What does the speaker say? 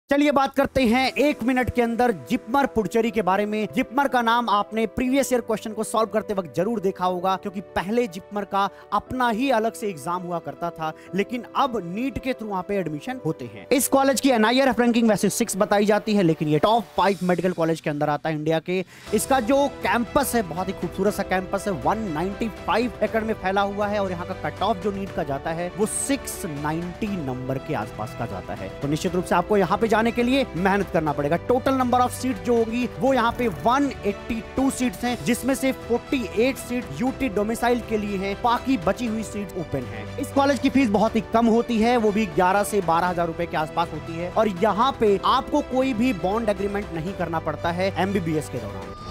चलिए बात करते हैं 1 मिनट के अंदर जिपमर पुडुचेरी के बारे में। जिपमर का नाम आपने प्रीवियस ईयर क्वेश्चन को सॉल्व करते वक्त जरूर देखा होगा, क्योंकि पहले जिपमर का अपना ही अलग से एग्जाम हुआ करता था, लेकिन अब नीट के थ्रू वहां पे एडमिशन होते हैं। इस कॉलेज की NIRF रैंकिंग वैसे 6 बताई जाती है, लेकिन ये टॉप 5 मेडिकल कॉलेज के अंदर आता है इंडिया के। इसका जो कैंपस है बहुत ही खूबसूरत सा कैंपस है, 195 एकड़ में फैला हुआ है और यहाँ का कट ऑफ जो नीट का जाता है वो 690 नंबर के आसपास का जाता है। तो निश्चित रूप से आपको यहाँ पे जाने के लिए मेहनत करना पड़ेगा। टोटल नंबर ऑफ सीट जो होगी वो यहाँ पे 182 सीट्स हैं, जिसमें से 48 सीट यूटी डोमिसाइल के लिए हैं, बाकी बची हुई सीट ओपन है। इस कॉलेज की फीस बहुत ही कम होती है, वो भी 11 से 12,000 रुपए के आसपास होती है, और यहाँ पे आपको कोई भी बॉन्ड एग्रीमेंट नहीं करना पड़ता है MBBS के दौरान।